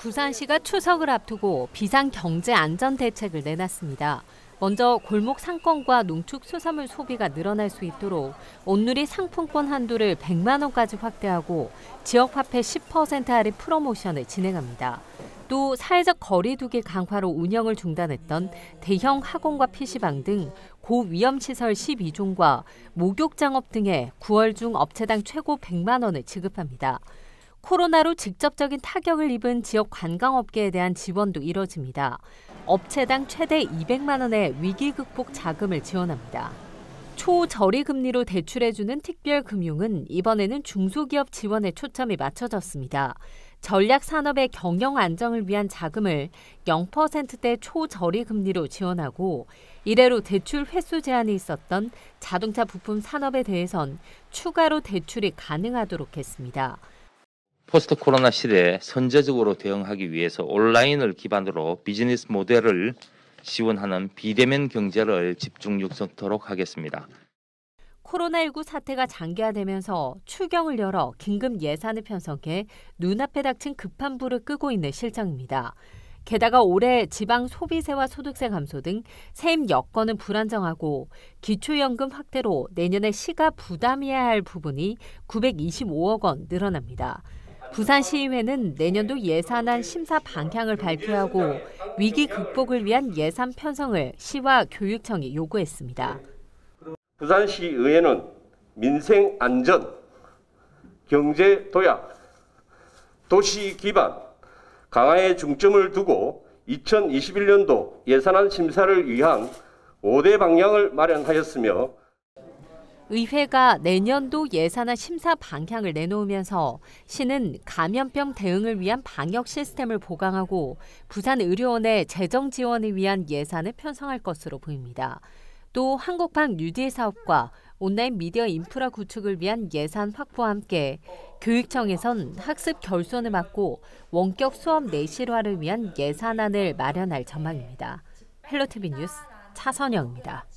부산시가 추석을 앞두고 비상경제안전대책을 내놨습니다. 먼저 골목 상권과 농축수산물 소비가 늘어날 수 있도록 온누리 상품권 한도를 100만 원까지 확대하고 지역화폐 10% 할인 프로모션을 진행합니다. 또 사회적 거리 두기 강화로 운영을 중단했던 대형 학원과 PC방 등 고위험시설 12종과 목욕장업 등에 9월 중 업체당 최고 100만 원을 지급합니다. 코로나로 직접적인 타격을 입은 지역 관광업계에 대한 지원도 이뤄집니다. 업체당 최대 200만 원의 위기 극복 자금을 지원합니다. 초저리금리로 대출해주는 특별금융은 이번에는 중소기업 지원에 초점이 맞춰졌습니다. 전략산업의 경영 안정을 위한 자금을 0%대 초저리금리로 지원하고 이래로 대출 횟수 제한이 있었던 자동차 부품 산업에 대해선 추가로 대출이 가능하도록 했습니다. 포스트 코로나 시대에 선제적으로 대응하기 위해서 온라인을 기반으로 비즈니스 모델을 지원하는 비대면 경제를 집중 육성토록 하겠습니다. 코로나19 사태가 장기화되면서 추경을 열어 긴급 예산을 편성해 눈앞에 닥친 급한 불을 끄고 있는 실정입니다. 게다가 올해 지방 소비세와 소득세 감소 등 세입 여건은 불안정하고 기초연금 확대로 내년에 시가 부담해야 할 부분이 925억 원 늘어납니다. 부산시의회는 내년도 예산안 심사 방향을 발표하고 위기 극복을 위한 예산 편성을 시와 교육청에 요구했습니다. 부산시의회는 민생 안전, 경제 도약, 도시 기반 강화에 중점을 두고 2021년도 예산안 심사를 위한 5대 방향을 마련하였으며 의회가 내년도 예산안 심사 방향을 내놓으면서 시는 감염병 대응을 위한 방역 시스템을 보강하고 부산의료원의 재정 지원을 위한 예산을 편성할 것으로 보입니다. 또 한국판 뉴딜 사업과 온라인 미디어 인프라 구축을 위한 예산 확보와 함께 교육청에선 학습 결손을 막고 원격 수업 내실화를 위한 예산안을 마련할 전망입니다. 헬로티비 뉴스 차선영입니다.